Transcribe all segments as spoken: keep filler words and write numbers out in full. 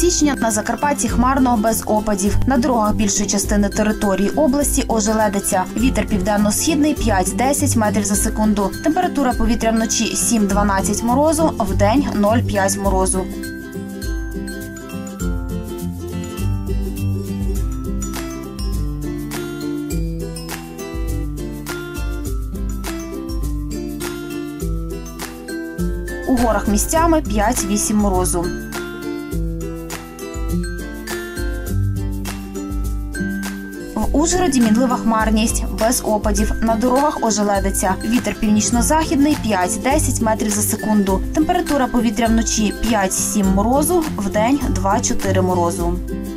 січня на Закарпатті хмарно, без опадів. На дорогах більшої частини території області ожеледиця. Вітер південно-східний п'ять-десять метрів за секунду. Температура повітря вночі сім-дванадцять морозу, вдень нуль-п'ять морозу. У горах місцями п'ять-вісім морозу. В Ужгороді мінлива хмарність, без опадів. На дорогах ожеледиця. Вітер північно-західний п'ять-десять метрів за секунду. Температура повітря вночі п'ять-сім морозу, вдень два-чотири морозу.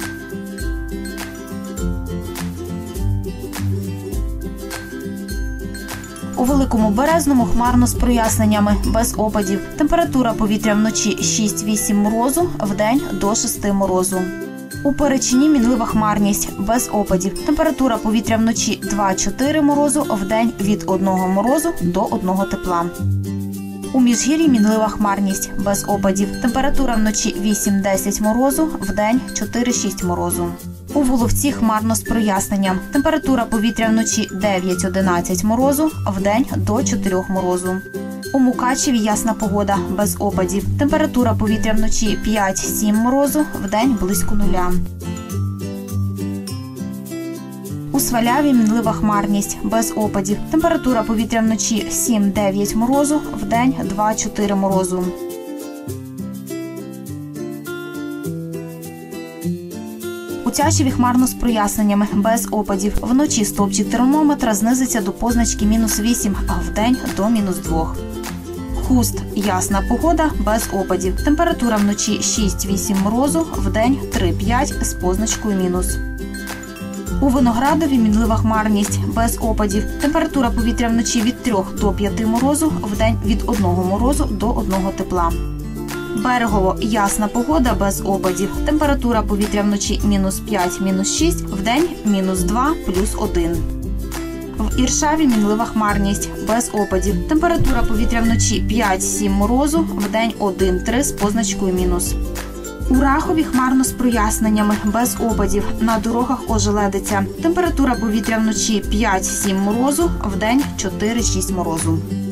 У Великому Березному хмарно з проясненнями, без опадів. Температура повітря вночі шість-вісім морозу, вдень до шести морозу. У Перечині мінлива хмарність, без опадів. Температура повітря вночі два-чотири морозу, вдень від одного морозу до одного тепла. У Міжгір'ї мінлива хмарність, без опадів. Температура вночі вісім-десять морозу, вдень чотири-шість морозу. У Воловці хмарно з проясненням. Температура повітря вночі дев'ять-одинадцять морозу, вдень до чотирьох морозу. У Мукачеві ясна погода, без опадів. Температура повітря вночі п'ять-сім морозу, вдень близько нуля. У Сваляві мінлива хмарність, без опадів. Температура повітря вночі сім-дев'ять морозу, вдень два-чотири морозу. У Тячеві хмарно з проясненнями, без опадів. Вночі стовпчик термометра знизиться до позначки мінус вісім, а вдень до мінус два. Хуст – ясна погода, без опадів. Температура вночі шість-вісім морозу, вдень три-п'ять з позначкою мінус. У Виноградові мінлива хмарність, без опадів. Температура повітря вночі від трьох до п'яти морозу, вдень від одного морозу до одного тепла. Берегово – ясна погода, без опадів. Температура повітря вночі мінус п'ять, мінус шість, вдень мінус два, плюс один. В Іршаві мінлива хмарність, без опадів. Температура повітря вночі п'ять-сім морозу, вдень один-три з позначкою мінус. У Рахові хмарно з проясненнями, без опадів. На дорогах ожеледиця. Температура повітря вночі п'ять-сім морозу, вдень чотири-шість морозу.